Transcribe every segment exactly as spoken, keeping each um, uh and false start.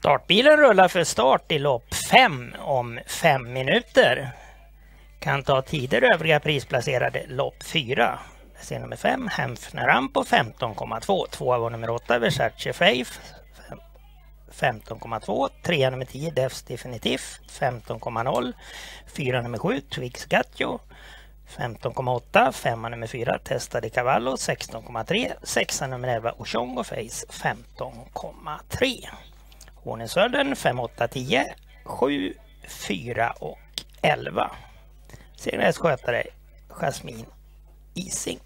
Startbilen rullar för start i lopp fem om fem minuter. Kan ta tider övriga prisplacerade lopp fyra. Se nummer fem, Hemfner Rampo femton komma två. Två var nummer åtta, Versace Faith femton komma två. Tre nummer tio, Defs Definitiv femton komma noll. Fyra nummer sju, Twix Gatjo femton komma åtta. Femma nummer fyra, Testa di Cavallo sexton komma tre. Sexa nummer elva, Oshongo Face femton komma tre. Hornensölden fem, åtta, tio, sju, fyra och elva. Senare skötare Jasmine Ising.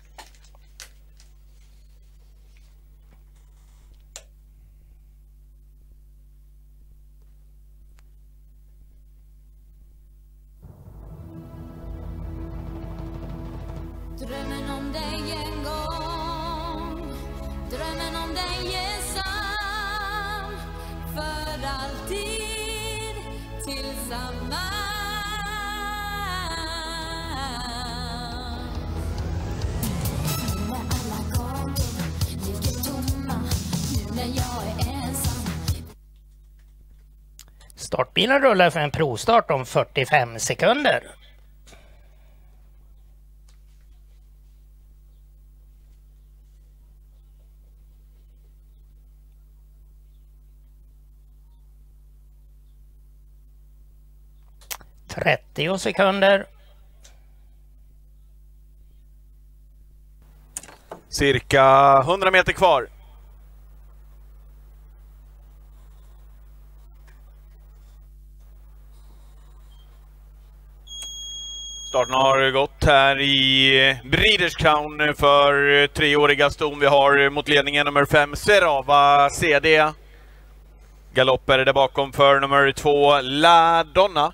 Drömmen om dig en gång, drömmen om dig är sann, för alltid tillsammans. När alla gator ligger tomma, nu när jag är ensam. Startbilen rullar för en provstart om fyrtiofem sekunder. trettio sekunder. Cirka hundra meter kvar. Starten har gått här i Breeders Crown för treåriga ston. Vi har mot ledningen nummer fem, Serava C D. Galopper där bakom för nummer två, La Donna.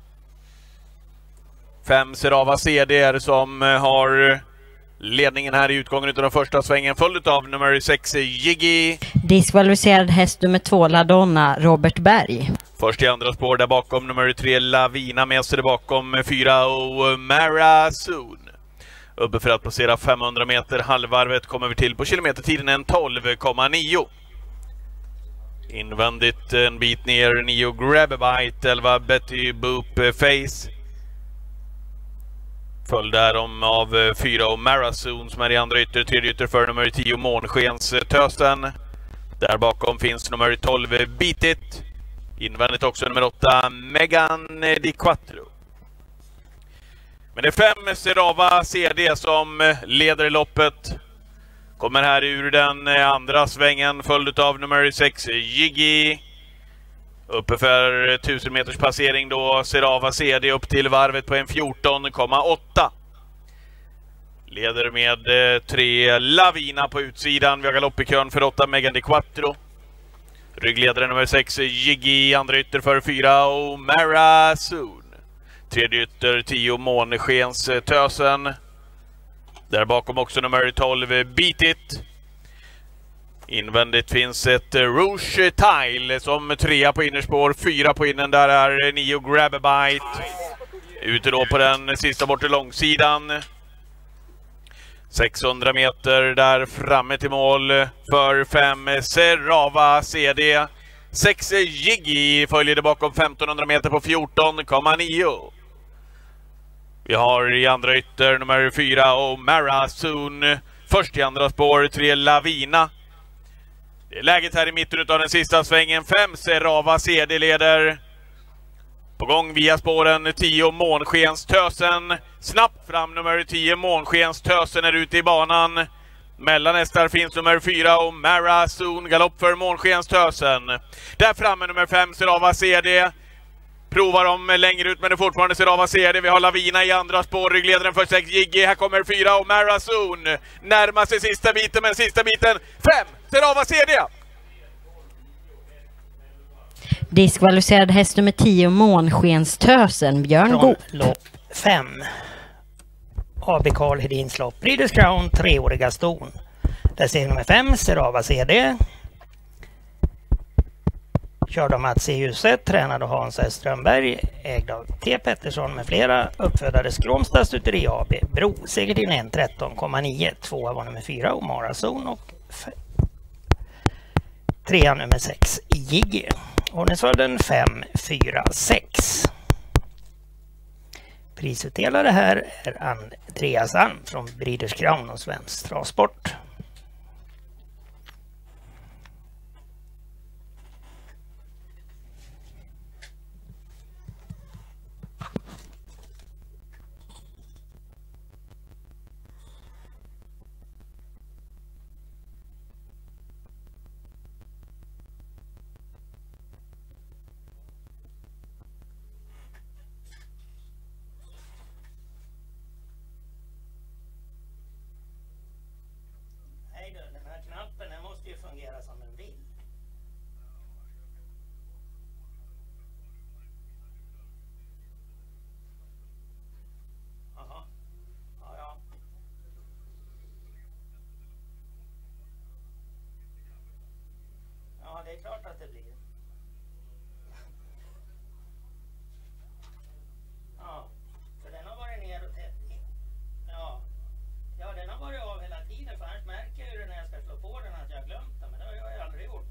Fem Serava C D som har ledningen här i utgången av den första svängen, följd av nummer sex Jiggy. Diskvalificerad häst nummer två, La Donna, Robert Berg. Först i andra spår där bakom nummer tre Lavina, med sig där bakom fyra och Mara Soon. Uppe för att passera femhundra meter, halvvarvet kommer vi till på kilometertiden en tolv komma nio. Invändigt en bit ner, nio Grababite, elva Betty Boop Face. Följd därom av fyra och Marazoon som är i andra ytter, tredje ytter för nummer tio Månskens Tösen. Där bakom finns nummer tolv Beat It. Invändigt också nummer åtta Megan Di Quattro. Men det är fem Serava C D som leder i loppet. Kommer här ur den andra svängen, följd av nummer sex Jiggy. Uppe för tusen meters passering då Serava C D upp till varvet på en fjorton komma åtta. Leder med tre Lavina på utsidan. Vi har galopp i kön för åtta Megan Di Quattro. Ryggledare nummer sex Jiggy, andra ytter för fyra och Mara Soon. Tredje ytter tio Månskens Tösen. Där bakom också nummer tolv Beat It. Invändigt finns ett Rouge Tile som trea på innerspår, fyra på innen. Där är nio Grababite. Ute då på den sista bort till långsidan. sexhundra meter där framme till mål för fem Serava C D. sex Jiggy följer det bakom femtonhundra meter på fjorton komma nio. Vi har i andra ytter nummer fyra och Mara Soon. Först i andra spår tre Lavina. Det är läget här i mitten av den sista svängen. fem Serava C D leder. På gång via spåren tio Månskens Tösen. Snabbt fram nummer tio Månskens Tösen är ute i banan. Mellan hästar finns nummer fyra och Mara Soon. Galopp för Månskens Tösen. Där framme nummer fem Serava C D. Provar dem längre ut men det är fortfarande Serava C D. Vi har Lavina i andra spår. Ryggledaren för sex Jiggy. Här kommer fyra och Mara Soon. Närmar sig sista biten, men sista biten fem Serava C D. Diskvalificerad häst nummer tio Månskens Tösen, Björn God. Lopp fem. A B Carl Hedins lopp. Breeders Crown, treåriga ston. Där ser nummer fem Serava C D. Körde av Mats i huset, tränade Hans S. Strömberg, ägd av T. Pettersson med flera, uppfödades Gromsta Stuteri A B, Bro, seger till en tretton komma nio, tvåa var nummer fyra, Omara Zon och trea nummer sex, Jiggy. Ordningsföljden fem, fyra, sex. Prisutdelare här är Andreas Alm från Breeders Crown och Svensk Travsport. Den här knappen den måste ju fungera som den vill. Aha. Ja, ja. Ja, det är klart att det blir. Ja, för den har varit ner och tätt. Ja. Ja, den har varit av hela tiden, för annars märker jag ju när jag ska slå på den att jag har glömt den, men det har jag ju aldrig gjort.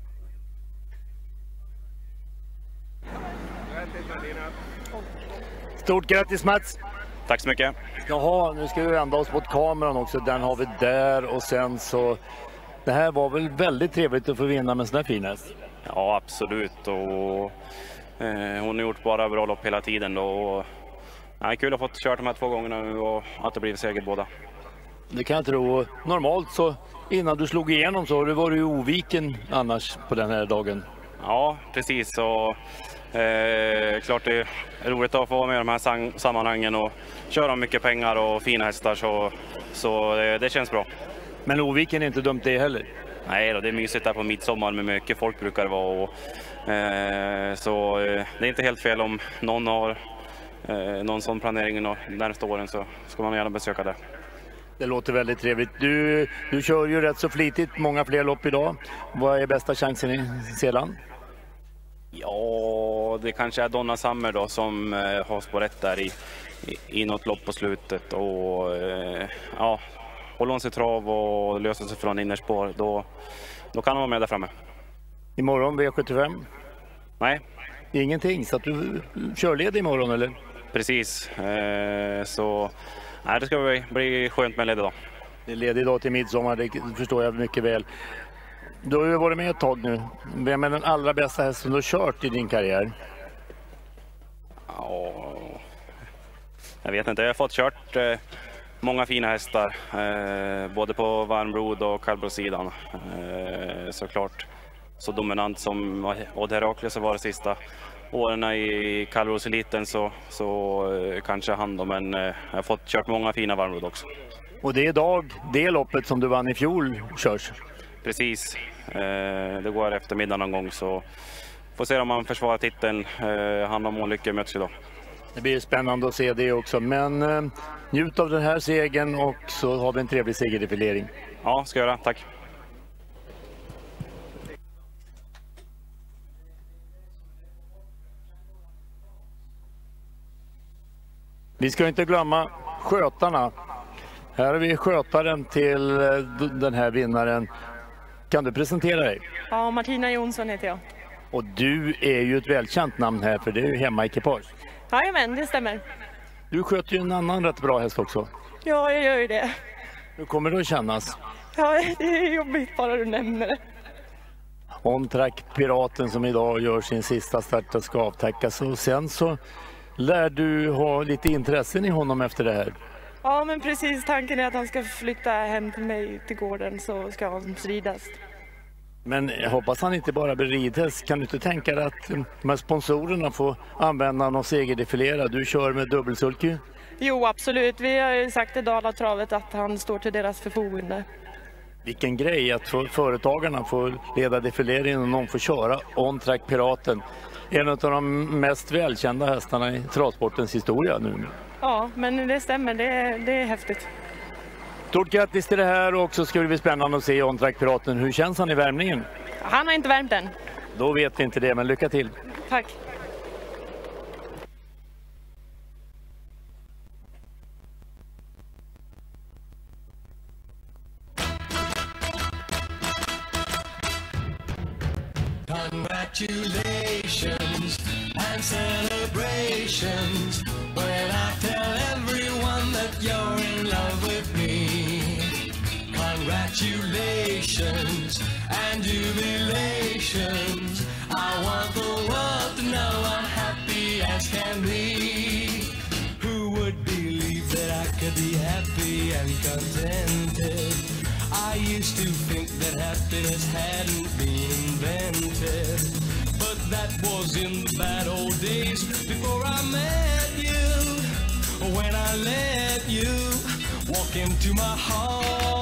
Stort grattis Mats! Tack så mycket. Jaha, nu ska vi vända oss mot kameran också. Den har vi där och sen så... Det här var väl väldigt trevligt att få vinna med sån här fin häst. Ja, absolut. Och, eh, hon har gjort bara bra lopp hela tiden. Då, och, ja, kul att ha fått kört de här två gångerna nu och att det blivit seger båda. Det kan jag tro. Normalt så innan du slog igenom så har du varit oviken annars på den här dagen. Ja, precis. Och, eh, klart det är roligt att få vara med i de här sang- sammanhangen och köra mycket pengar och fina hästar. Så, så eh, det känns bra. Men oviken är inte dumt det heller. Nej då, det är mysigt där på midsommar med mycket folk brukar det vara. Och, eh, så eh, det är inte helt fel om någon har eh, någon sån planering och närmaste åren så ska man gärna besöka det. Det låter väldigt trevligt. Du, du kör ju rätt så flitigt, många fler lopp idag. Vad är bästa chansen i sedan? Ja, det kanske är Donna Summer då som eh, har spår rätt där i, i, i något lopp på slutet. Och eh, ja, håller hon sig trav och löser sig från innerspår, då, då kan hon vara med där framme. Imorgon V sjuttiofem? Nej. Ingenting, så att du kör led imorgon eller? Precis, eh, så nej, det ska bli, bli skönt med led idag. Det är ledig idag till midsommar, det förstår jag mycket väl. Du har ju varit med ett tag nu. Vem är den allra bästa hästen du har kört i din karriär? Ja, jag vet inte, jag har fått kört eh, många fina hästar. Eh, både på varmblod och kallblodssidan. Eh, såklart. Så dominant som Odd Herakles var de sista åren i kallblodseliten så, så eh, kanske han då, men eh, jag har fått kört många fina varmblod också. Och det är idag, det loppet som du vann i fjol körs? Precis, eh, det går eftermiddag någon gång så får se om man försvarar titeln. Eh, han och Månlycke möts idag. Det blir spännande att se det också, men eh, njut av den här segern och så har vi en trevlig segerdefilering. Ja, ska jag göra, tack. Vi ska inte glömma skötarna. Här har vi skötaren till den här vinnaren. Kan du presentera dig? Ja, Martina Jonsson heter jag. Och du är ju ett välkänt namn här, för det är ju hemmaekipage. Jajamän, det stämmer. Du sköter ju en annan rätt bra häst också. Ja, jag gör ju det. Hur kommer det att kännas? Ja, det är jobbigt bara du nämner det. On-track Piraten som idag gör sin sista start och ska avtackas. Och sen så lär du ha lite intressen i honom efter det här. Ja, men precis. Tanken är att han ska flytta hem till mig till gården så ska han stridas. Men jag hoppas han inte bara blir ridhäst. Kan du inte tänka dig att de här sponsorerna får använda någon segerdefilera? Du kör med dubbelsulky. Jo, absolut. Vi har ju sagt i Dalatravet att han står till deras förfogande. Vilken grej att få, företagarna får leda defileringen och någon får köra On-track Piraten. En av de mest välkända hästarna i travsportens historia nu. Ja, men det stämmer. Det är, det är häftigt. Stort grattis till det här, och också ska det bli spännande att se On-track Piraten. Hur känns han i värmningen? Han har inte värmt än. Då vet vi inte det, men lycka till. Tack. Congratulations. congratulations and celebrations when I tell everyone that you're in love with me. Congratulations and jubilations. I want the world to know I'm happy as can be. Who would believe that I could be happy and contented? I used to think that happiness hadn't been invented, but that was in the bad old days before I met you. When I let you walk into my heart,